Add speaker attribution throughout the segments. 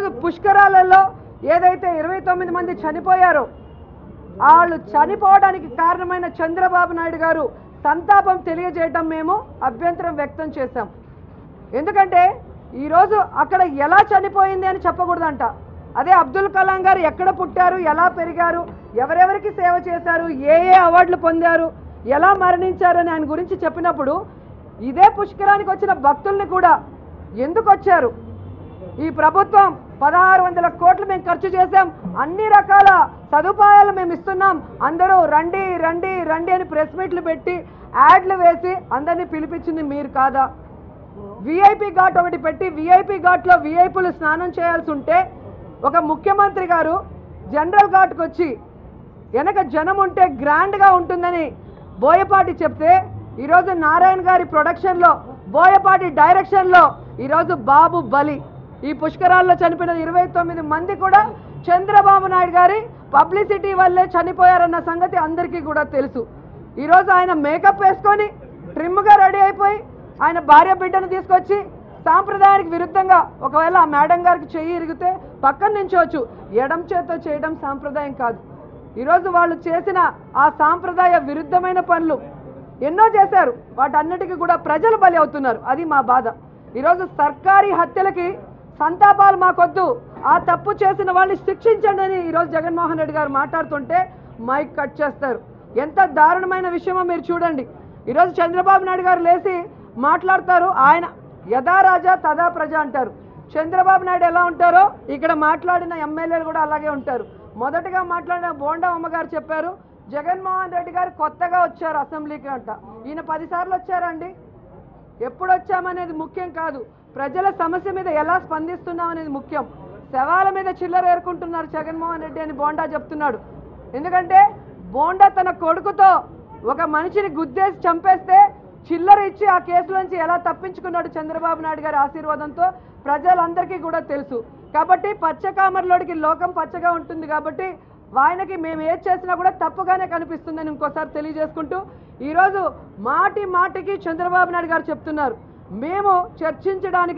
Speaker 1: ఈరోజు పుష్కరాలలో ఏదైతే 29 మంది చనిపోయారో వాళ్ళు చనిపోవడానికి కారణమైన చంద్రబాబు నాయుడు గారు సంతాపం తెలియజేయడం మేము అభ్యంతరం వ్యక్తం చేశాం. ఎందుకంటే ఈరోజు అక్కడ ఎలా చనిపోయింది అని చెప్పకూడదంట. అదే అబ్దుల్ కలాం గారు ఎక్కడ పుట్టారు, ఎలా పెరిగారు, ఎవరెవరికి సేవ చేశారు, ఏ అవార్డులు పొందారు, ఎలా మరణించారని ఆయన గురించి చెప్పినప్పుడు ఇదే పుష్కరానికి వచ్చిన భక్తుల్ని కూడా ఎందుకు వచ్చారు, ఈ ప్రభుత్వం 1600 కోట్లు మేము ఖర్చు చేశాం, అన్ని రకాల సదుపాయాలు మేము ఇస్తున్నాం, అందరూ రండి రండి రండి అని ప్రెస్ మీట్లు పెట్టి యాడ్లు వేసి అందరినీ పిలిపించింది మీరు కాదా? విఐపి ఘాట్ ఒకటి పెట్టి విఐపి ఘాట్లో విఐపీలు స్నానం చేయాల్సి ఉంటే ఒక ముఖ్యమంత్రి గారు జనరల్ ఘాట్కి వచ్చి వెనక జనం ఉంటే గ్రాండ్గా ఉంటుందని బోయపాటి చెప్తే ఈరోజు నారాయణ గారి ప్రొడక్షన్లో బోయపాటి డైరెక్షన్లో ఈరోజు బాబు బలి ఈ పుష్కరాల్లో చనిపోయిన 29 మంది కూడా చంద్రబాబు నాయుడు గారి పబ్లిసిటీ వల్లే చనిపోయారన్న సంగతి అందరికీ కూడా తెలుసు. ఈరోజు ఆయన మేకప్ వేసుకొని ట్రిమ్గా రెడీ అయిపోయి ఆయన భార్య బిడ్డను తీసుకొచ్చి సాంప్రదాయానికి విరుద్ధంగా ఒకవేళ ఆ మేడం గారికి చెయ్యి ఇరిగితే పక్కన నించోవచ్చు, ఎడం చేత్తో చేయడం సాంప్రదాయం కాదు. ఈరోజు వాళ్ళు చేసిన ఆ సాంప్రదాయ విరుద్ధమైన పనులు ఎన్నో చేశారు, వాటన్నిటికీ కూడా ప్రజలు బలి అవుతున్నారు. అది మా బాధ. ఈరోజు సర్కారీ హత్యలకి సంతాపాలు మాకొద్దు, ఆ తప్పు చేసిన వాళ్ళని శిక్షించండి అని ఈరోజు జగన్మోహన్ రెడ్డి గారు మాట్లాడుతుంటే మైక్ కట్ చేస్తారు. ఎంత దారుణమైన విషయమో మీరు చూడండి. ఈరోజు చంద్రబాబు నాయుడు గారు లేచి మాట్లాడతారు, ఆయన యథా రాజా తదా ప్రజ అంటారు. చంద్రబాబు నాయుడు ఎలా ఉంటారో ఇక్కడ మాట్లాడిన ఎమ్మెల్యేలు కూడా అలాగే ఉంటారు. మొదటగా మాట్లాడిన బోండా అమ్మగారు చెప్పారు, జగన్మోహన్ రెడ్డి గారు కొత్తగా వచ్చారు అసెంబ్లీకి అంట. ఈయన 10 సార్లు వచ్చారండి. ఎప్పుడు వచ్చామనేది ముఖ్యం కాదు, ప్రజల సమస్య మీద ఎలా స్పందిస్తున్నాం అనేది ముఖ్యం. శవాల మీద చిల్లర ఏరుకుంటున్నారు జగన్మోహన్ రెడ్డి అని బోండా చెప్తున్నాడు. ఎందుకంటే బోండా తన కొడుకుతో ఒక మనిషిని గుద్దేసి చంపేస్తే చిల్లర ఇచ్చి ఆ కేసులోంచి ఎలా తప్పించుకున్నాడు చంద్రబాబు నాయుడు గారి ఆశీర్వాదంతో ప్రజలందరికీ కూడా తెలుసు. కాబట్టి పచ్చకామర్లోడికి లోకం పచ్చగా ఉంటుంది కాబట్టి ఆయనకి మేము ఏది చేసినా కూడా తప్పుగానే కనిపిస్తుందని ఇంకోసారి తెలియజేసుకుంటూ ఈరోజు మాటి మాటికి చంద్రబాబు నాయుడు గారు చెప్తున్నారు మేము చర్చించడానికి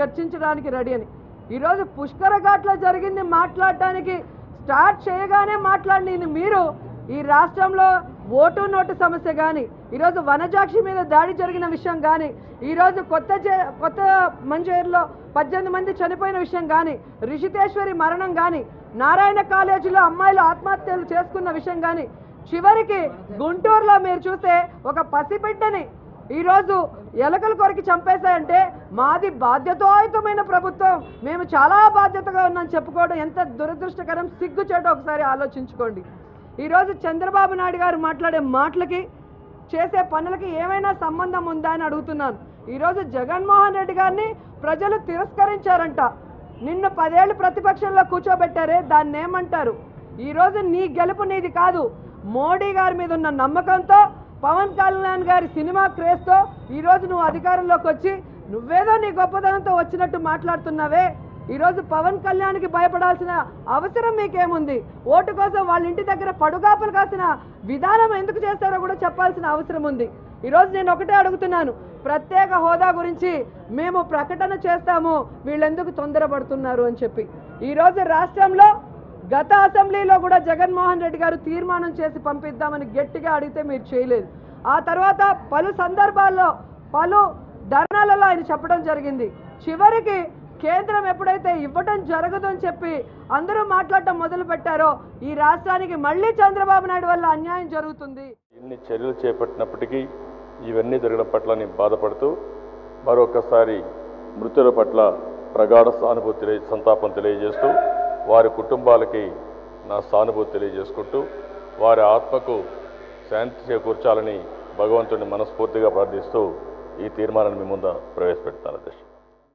Speaker 1: రెడీ అని. ఈరోజు పుష్కర ఘాట్లో జరిగింది మాట్లాడడానికి స్టార్ట్ చేయగానే మాట్లాడిన మీరు ఈ రాష్ట్రంలో ఓటు నోటు సమస్య కానీ, ఈరోజు వనజాక్షి మీద దాడి జరిగిన విషయం కానీ, ఈరోజు కొత్త మంజేరులో 18 మంది చనిపోయిన విషయం కానీ, రిషితేశ్వరి మరణం కానీ, నారాయణ కాలేజీలో అమ్మాయిలు ఆత్మహత్యలు చేసుకున్న విషయం కానీ, చివరికి గుంటూరులో మీరు చూస్తే ఒక పసిబిడ్డని ఈరోజు ఎలకలు కొరికి చంపేశాయంటే మాది బాధ్యతాయుతమైన ప్రభుత్వం, మేము చాలా బాధ్యతగా ఉన్నామని చెప్పుకోవడం ఎంత దురదృష్టకరం, సిగ్గుచేటో ఒకసారి ఆలోచించుకోండి. ఈరోజు చంద్రబాబు నాయుడు గారు మాట్లాడే మాటలకి చేసే పనులకి ఏమైనా సంబంధం ఉందా అని అడుగుతున్నాను. ఈరోజు జగన్మోహన్ రెడ్డి గారిని ప్రజలు తిరస్కరించారంట. నిన్ను 10 ఏళ్ళు ప్రతిపక్షంలో కూర్చోబెట్టారే, దాన్ని ఏమంటారు? ఈరోజు నీ గెలుపు నీది కాదు, మోడీ గారి మీద ఉన్న నమ్మకంతో, పవన్ కళ్యాణ్ గారి సినిమా క్రేజ్తో ఈరోజు నువ్వు అధికారంలోకి వచ్చి నువ్వేదో నీ గొప్పదనంతో వచ్చినట్టు మాట్లాడుతున్నావే. ఈరోజు పవన్ కళ్యాణ్కి భయపడాల్సిన అవసరం మీకేముంది? ఓటు కోసం వాళ్ళ ఇంటి దగ్గర పడుగాపులు కాసిన విధానం ఎందుకు చేస్తారో కూడా చెప్పాల్సిన అవసరం ఉంది. ఈరోజు నేను ఒకటే అడుగుతున్నాను, ప్రత్యేక హోదా గురించి మేము ప్రకటన చేస్తాము, వీళ్ళెందుకు తొందరపడుతున్నారు అని చెప్పి. ఈరోజు రాష్ట్రంలో గత అసెంబ్లీలో కూడా జగన్మోహన్ రెడ్డి గారు తీర్మానం చేసి పంపిద్దామని గట్టిగా అడిగితే మీరు చేయలేదు. ఆ తర్వాత పలు సందర్భాల్లో పలు ధర్నాలలో ఆయన చెప్పడం జరిగింది. చివరికి కేంద్రం ఎప్పుడైతే ఇవ్వటం జరగదని చెప్పి అందరూ మాట్లాడటం మొదలు పెట్టారో ఈ రాష్ట్రానికి మళ్ళీ చంద్రబాబు నాయుడు వల్ల అన్యాయం జరుగుతుంది.
Speaker 2: ఇన్ని చర్యలు చేపట్టినప్పటికీ ఇవన్నీ జరగడం పట్ల నేను బాధపడుతూ మరొకసారి మృతుల పట్ల ప్రగాఢ సంతాపం తెలియజేస్తూ వారి కుటుంబాలకి నా సానుభూతి తెలియజేసుకుంటూ వారి ఆత్మకు శాంతి చేకూర్చాలని భగవంతుడిని మనస్ఫూర్తిగా ప్రార్థిస్తూ ఈ తీర్మానాన్ని మీ ముందు ప్రవేశపెడతాను.